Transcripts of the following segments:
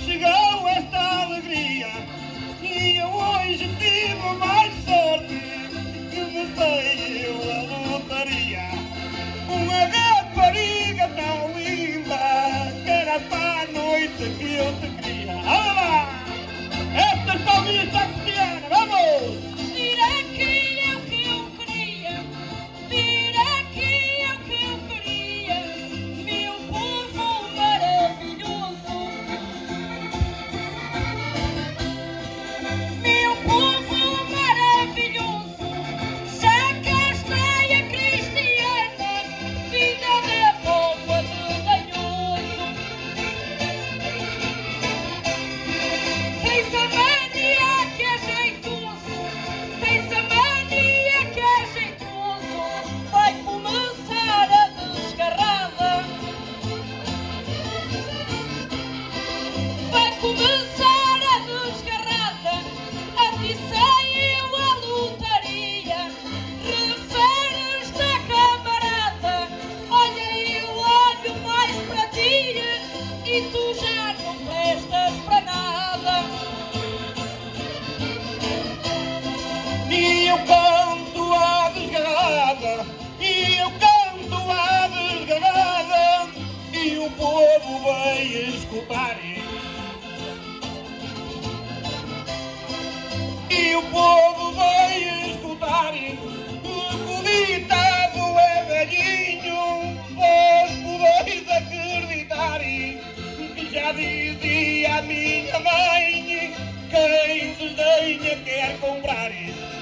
chegou esta alegria e eu hoje tive mais sorte que me veio a lotaria. Uma rapariga tão linda que era para a noite que eu te queria. Olha lá! Estas palminhas para a Cristiana, vamos! Vir aqui é o que eu queria, vir aqui é o que eu queria, meu povo maravilhoso, meu povo maravilhoso, já cá está a Cristiana, filha da popa de Lanhoso. Tens a mania que é jeitoso, tens a mania que é jeitoso, vai começar a desgarrada, vai começar a desgarrada, a ti saiu a lotaria, referes-te à camarada, olha eu olho mais para ti e tu já não prestas para nada. E eu canto à desgarrada, e eu canto à desgarrada, e o povo vai escutar. E o povo vai escutar. O ditado é velhinho, vós podeis acreditar que já dizia a minha mãe, quem desdenha quer comprar.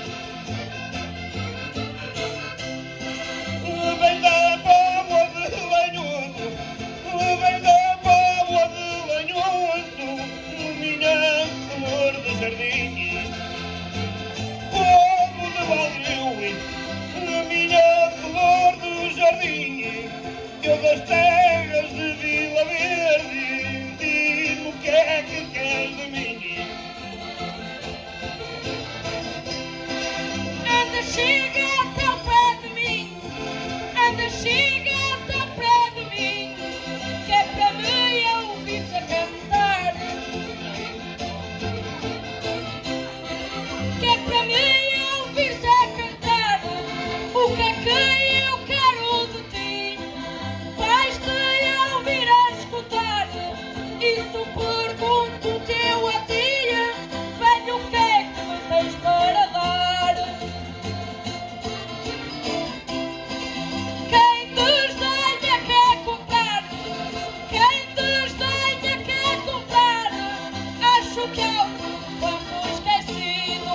Vem da Póvoa de Lanhoso, vem da Póvoa de Lanhoso, minha flor de jardim. Povo de Valgreu, minha flor do jardim, eu das terras de Vila Verde, diz-me o que é que queres de mim. Anda, chega até ao pé de mim, anda, chega até ao pé de mim, que é para mim ouvir-te a cantar, que é para mim ouvir-te a cantar, o que é que eu quero de ti, vais-te ouvir a escutar, isso pergunto-te eu a ti, velho, o que é que me tens para dar? Quem desdenha quer comprar, quem desdenha quer comprar, acho que algo foi esquecido,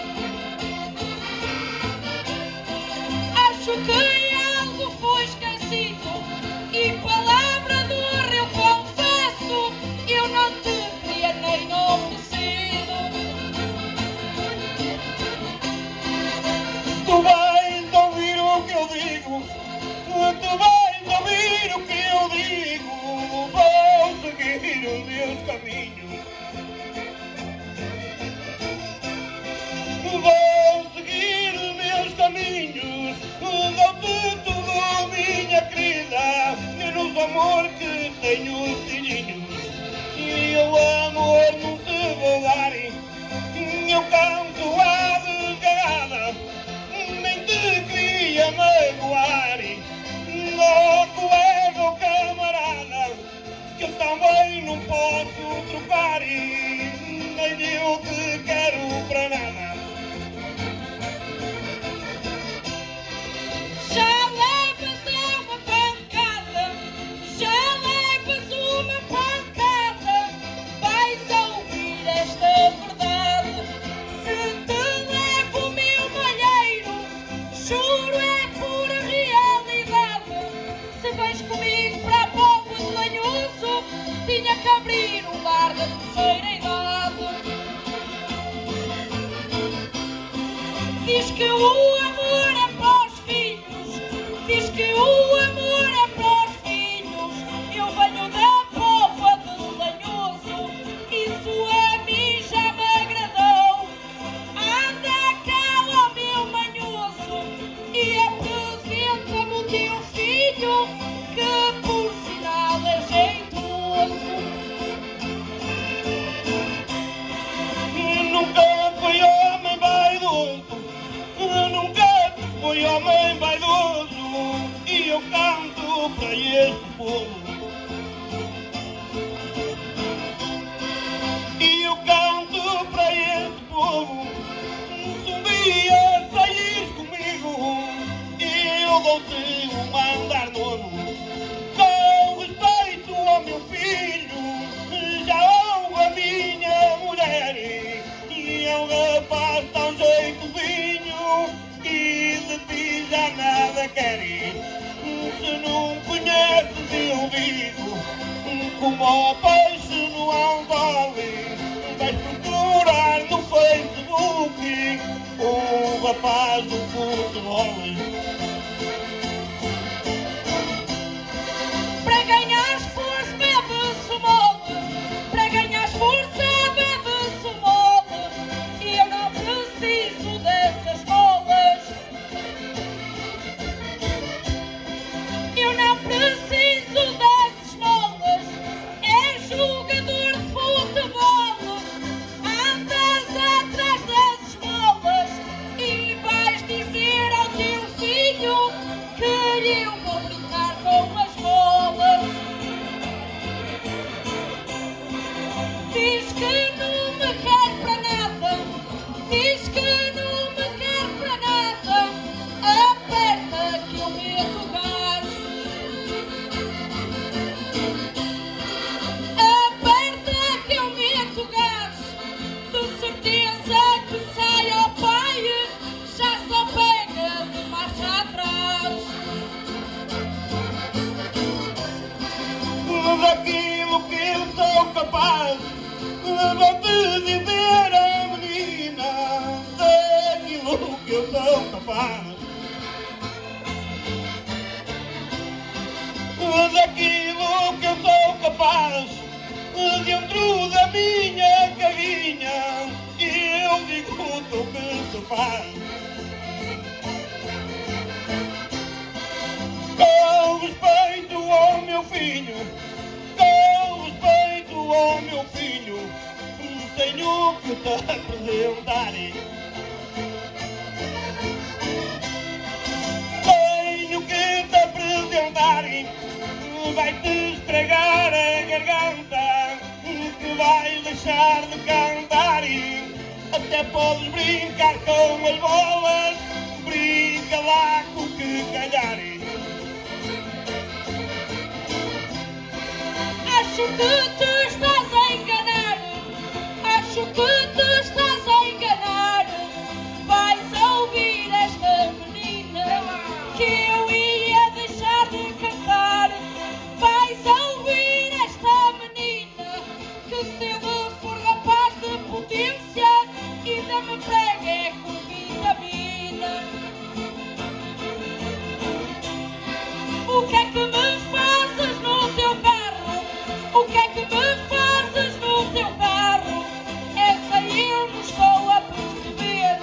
acho que algo foi esquecido, e palavra de honra eu confesso, eu não te queria nem oferecido. Tu vais ouvir o que eu digo, tu vais ouvir o que eu digo, vou seguir os meus caminhos, vou seguir os meus caminhos, dou-te tudo, minha querida, menos o amor que tenho filhinhos, e eu amor não te vou dar, eu canto à desgarrada, nem te queria magoar, logo és o camarada, que eu também não posso trocar, nem eu te quero para nada. Já levas uma pancada, já levas uma pancada, vais ouvir esta verdade. Se te levo o meu malheiro, juro é pura realidade. Se vais comigo para a Póvoa de Lanhoso, tinha que abrir povo. E eu canto para este povo, se um dia saís comigo, eu dou-te um mandar novo. Com respeito ao meu filho, já honro a minha mulher, e é um rapaz tão jeitozinho, e de ti já nada quer. Se não conheces, eu digo, como ao peixe no anzol, vais procurar no Facebook o rapaz do futebol. Para ganhar força, bebe-se mole. Para ganhar força, bebe-se mole. E eu não preciso dessas molas. Eu não preciso dessas molas. És jogador de futebol. Andas atrás das molas e vais dizer ao teu filho que eu vou brincar com as molas. Diz que não me quer para nada. Diz que não me quer para nada. Aperta que eu meto gás. Aperta que eu meto gás. De certeza que sai ao pai, já só pega de marcha atrás. Daquilo que eu sou capaz, vou-te dizer a menina, daquilo que eu sou capaz. Daquilo que eu sou capaz, dentro da minha carinha, eu digo-te o que se faz. Com respeito ao meu filho, com respeito ao meu filho, tenho que te apresentar. Tenho que te apresentar. Vai-te estragar a garganta, que vais deixar de cantar. Até podes brincar com as bolas, brinca lá com o que calhar. Acho que te estás a enganar. Acho que te estás a enganar. Vais ouvir esta menina que eu ia deixar de cantar. Vais ouvir esta menina que se ele for rapaz de potência ainda me prega com vitamina. O que é que me fazes no teu carro? O que é que me fazes no teu carro? Essa eu não estou a perceber.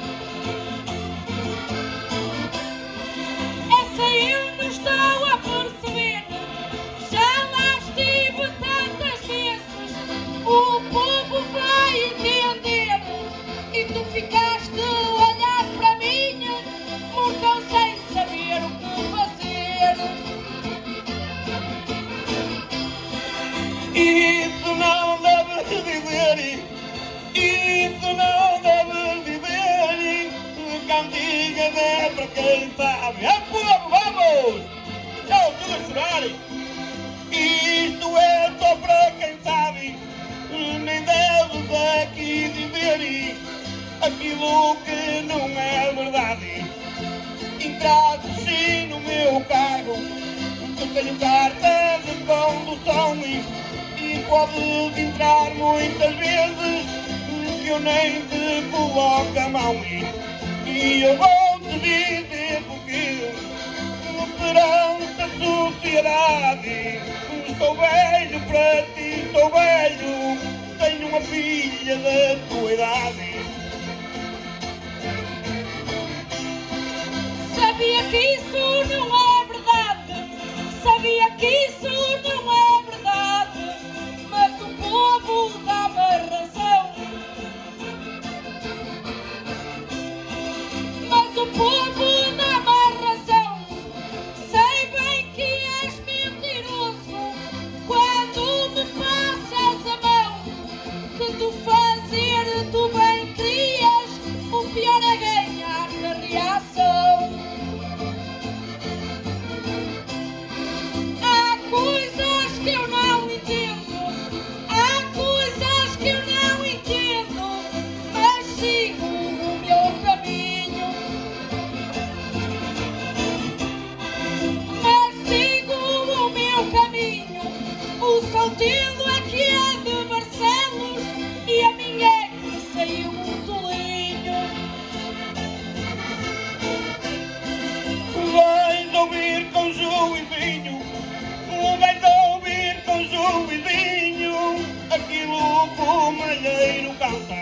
Essa eu não estou a perceber. Já lá estive tantas vezes. O povo vai entender. E tu ficaste a olhar para mim, morcão sem saber o que fazer. Isso não deve dizer, isso não deve dizer. Cantigas é para quem sabe. É povo, vamos! Não, tudo a chorar. Isto é só para quem sabe. Nem deves aqui dizer aquilo que não é verdade. Entraste sim no meu carro, eu tenho carta de condução. E podes entrar muitas vezes, que eu nem te coloco a mão. E eu vou-te dizer porque, perante a sociedade, estou velho para ti, estou velho, tenho uma filha da tua idade. Sabia que isso não é verdade. Sabia que isso não é verdade. Mas o povo dá-me razão. Mas o povo dá-me razão. Sei bem que és mentiroso. canta.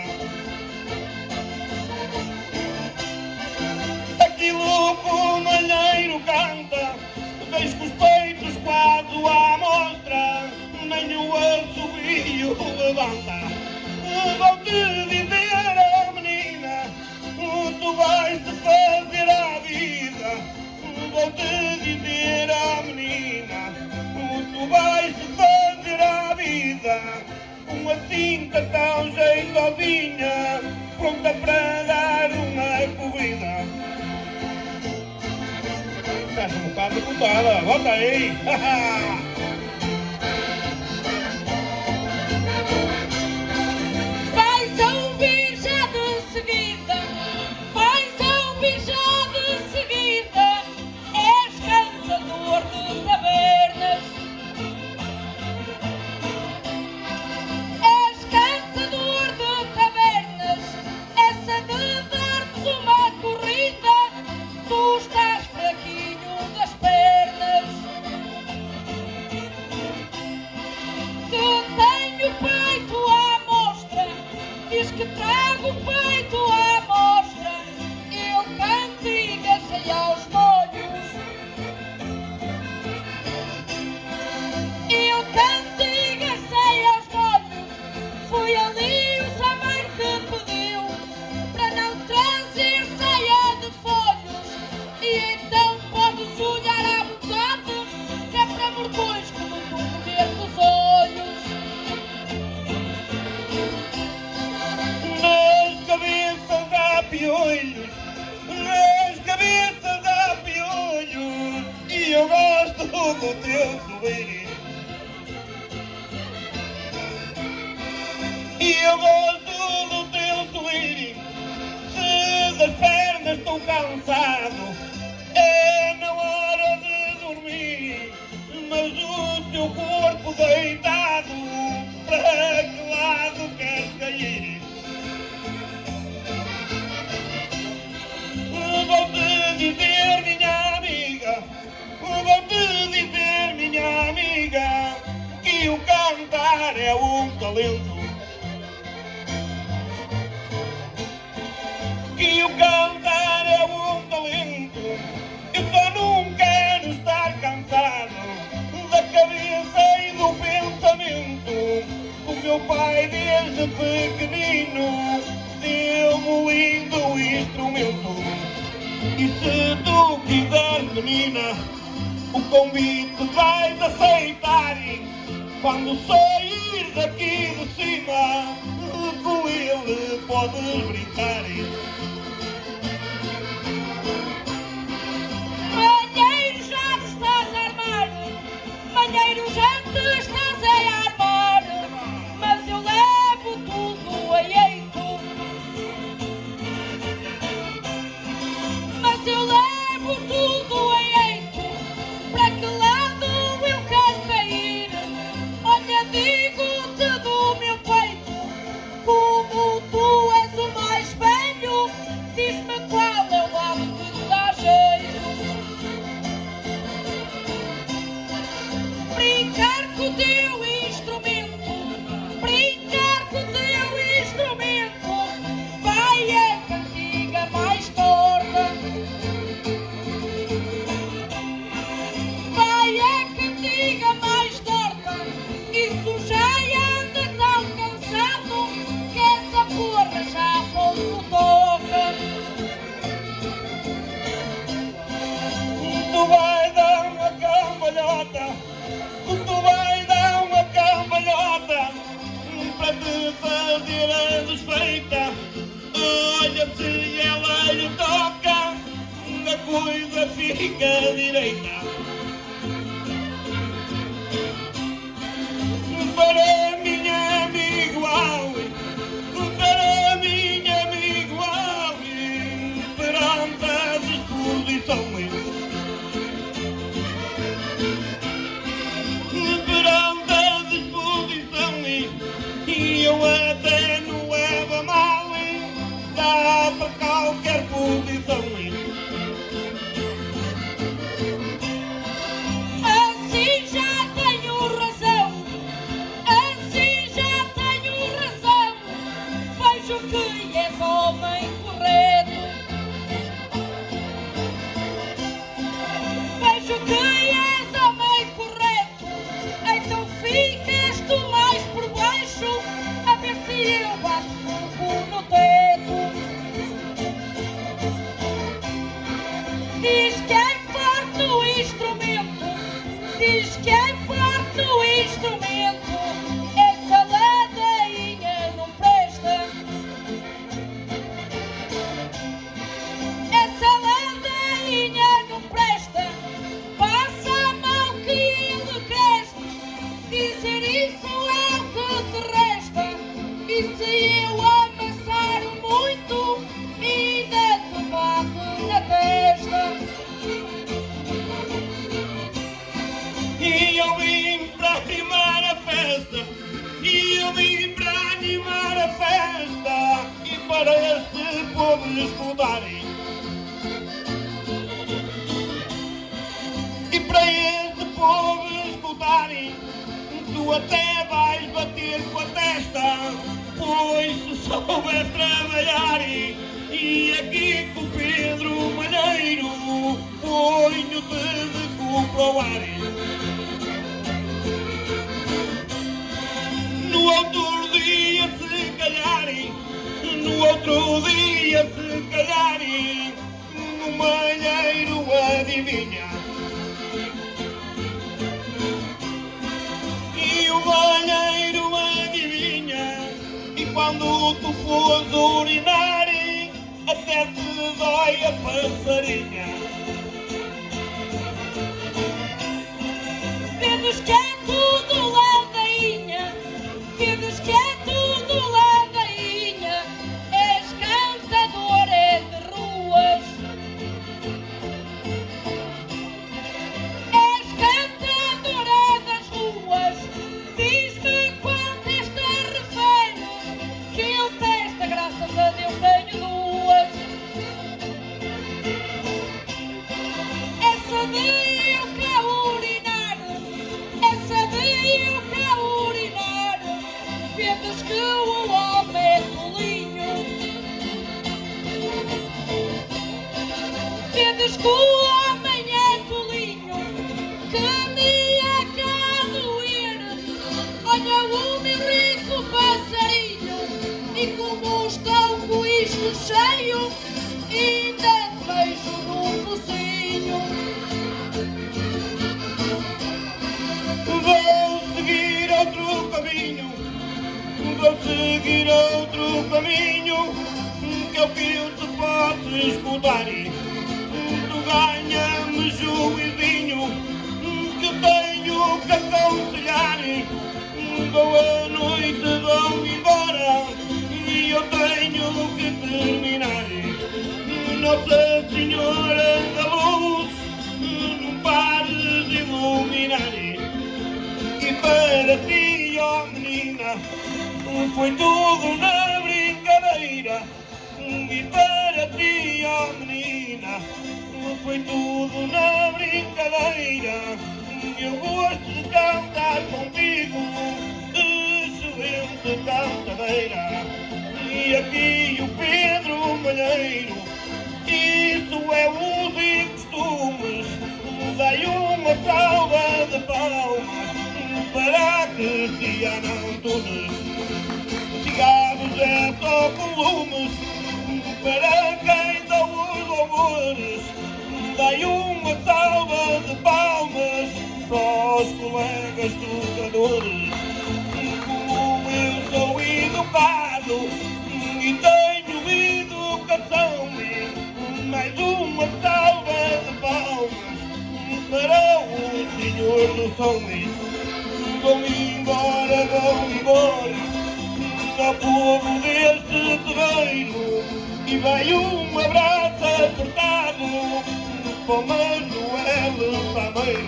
Aquilo que o malheiro canta, deixa com os peitos quase à mostra, nem o assobio levanta. Vou-te dizer, oh menina, tu vais-te fazer à vida. Vou-te dizer, oh menina, tu vais-te fazer à vida. Uma cinta tão jeitosinha, pronta para dar uma corrida. Estás um bocado derrotada, volta aí! Vais ouvir já de seguida, vais ouvir já de seguida, és cantador de tabernas, és cantador de tabernas, essa de dar-te uma corrida, tu estás fraquinho das pernas. Que tenho o peito à mostra, diz que trago o peito à mostra, eu canto e gacei aos molhos, eu canto e gacei aos molhos. Foi ali o sameiro que pediu para não trazer saia de folhos, e então podes olhar à vontade, que é para morcões que não vão comer dos olhos. Nas cabeças há piolhos, nas cabeças há piolhos, e eu gosto do teu sorriso. E eu gosto do teu sorriso. Se das pernas estou cansado, é na hora de dormir, mas o teu corpo deitado, para que lado queres cair? Vou-te dizer, minha amiga, vou-te dizer, minha amiga, que o cantar é um talento. Que o cantar é um talento. Eu só não quero estar cansado da cabeça e do pensamento. O meu pai desde pequenino deu-me um lindo instrumento. E se tu quiseres, menina, o convite vais aceitar. Quando sair daqui de cima, com ele podes brincar. Malheiro, já te estás a armar, malheiro, já te estás a armar, mas eu levo tudo a jeito, mas eu levo tudo a jeito. Para que lado eu quero cair? Olha, digo-te do meu peito, como tu és o mais velho, diz-me qual é o lado que te dá jeito. Brincar com o teu instrumento, brincar com o teu instrumento, vai a cantiga mais torta, vai a cantiga mais torta. Isso já anda tão cansado que essa porra já pouco toca. Tu vai dar uma cambalhota, tu vai dar uma cambalhota, para te fazer a desfeita. Olha, se ela lhe toca, a coisa fica direita. Para minha amigo Ali, para minha amigo Ali, perante a disposição, perante a disposição, e eu até não levo a mal, dá para qualquer posição. Assim já tenho razão, disse eu amassar muito e ainda tomado na testa. E eu vim para animar a festa, e eu vim para animar a festa, e para este povo escutarem, e para este povo escutarem, tu até vais bater com a testa, pois se souber trabalhar, e aqui com o Pedro Malheiro, ponho-te de comprovar. No outro dia se calhar, no outro dia se calhar, no malheiro adivinha. E o malheiro adivinha, e quando tu fores urinar, até te dói a passarinha. Vês que é tudo ladainha, vês que é tudo ladainha, és cantadora de ruas, és cantadora das ruas. Diz-me quantas te referes, que eu testa, graças a Deus tenho duas. Essa de eu cá urinar, essa de eu cá urinar, vês que o homem é tolinho, vês que o homem é tolinho, que me acaba a doer. Olha o meu rico passarinho, e como estou com isto cheio, ainda te vejo num focinho. Vou seguir outro caminho, vou seguir outro caminho, que é o que eu te posso escutar. Tu ganha-me juizinho, que tenho que aconselhar. Boa noite, vão embora, e eu tenho que terminar. Nossa Senhora da Luz, não pares de iluminar. E para ti, ó menina, foi tudo na brincadeira. E para ti, ó menina, foi tudo na brincadeira. Eu gosto de cantar contigo, excelente cantadeira. E aqui o Pedro Malheiro, isso é uso e costumes. Dai uma salva de palmas para Cristiano Antunes. Cigarros é só com lumes, para quem dá os louvores. Dai uma salva de palmas para os colegas tocadores. Como eu sou educado e tenho educação, mais uma salva de palmas para o Senhor do Som. Vão embora, ao povo deste terreiro, e vai um abraço apertado para o Manuel Pameiro.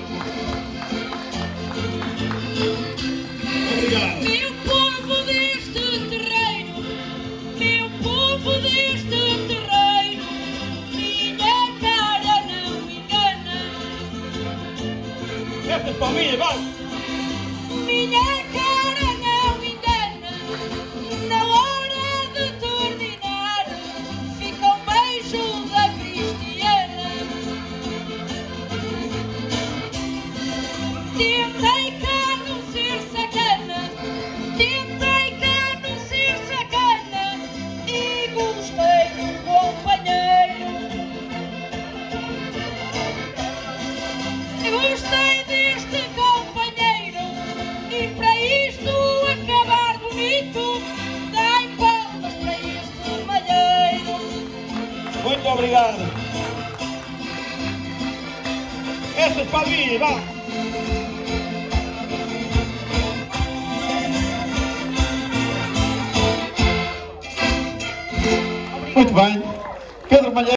Obrigado. Meu povo deste terreiro, meu povo deste terreiro, minha cara não engana. Essa é para mim, vai! Minha cara não engana, na hora de terminar, fica um beijo da Cristiana. Tentei cá não ser sacana, tentei cá não ser sacana, e gostei de um companheiro. Gostei deste companheiro, e para isto acabar bonito, dai palmas para este malheiro. Muito obrigado. Essa é para mim, vá! Muito bem. Pedro Malheiro.